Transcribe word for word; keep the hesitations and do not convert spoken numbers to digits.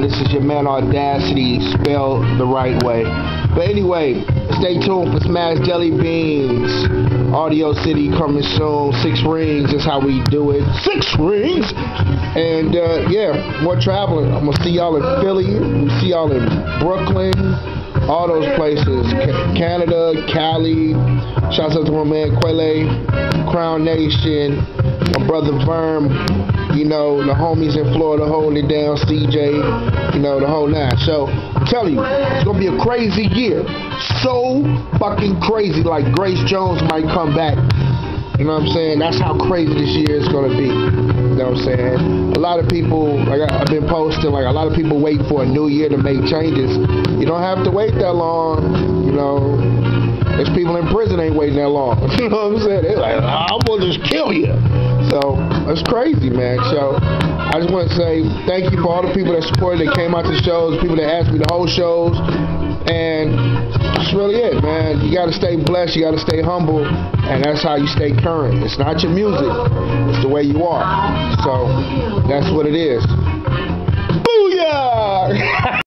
This is your man Audacity, spelled the right way. But anyway, stay tuned for Smash Jelly Beans. Audio City coming soon. Six rings is how we do it. Six rings! And uh, yeah, more traveling. I'm going to see y'all in Philly. I'm going to see y'all in Brooklyn. All those places. C- Canada, Cali. Shouts out to my man Quelle. Crown Nation. My brother Verm. You know, the homies in Florida holding it down. C J. You know, the whole nine. So, I'm telling you, it's going to be a crazy year. So fucking crazy. Like Grace Jones might come back. You know what I'm saying? That's how crazy this year is going to be. You know what I'm saying? A lot of people, like I've been posting, like a lot of people wait for a new year to make changes. You don't have to wait that long. You know, there's people in prison ain't waiting that long. You know what I'm saying? They're like, I'm going to just kill you. So, it's crazy, man. So, I just want to say thank you for all the people that supported, that came out to shows, people that asked me to hold shows. And that's really it, man. You got to stay blessed. You got to stay humble. And that's how you stay current. It's not your music. It's the way you are. So, that's what it is. Booyah!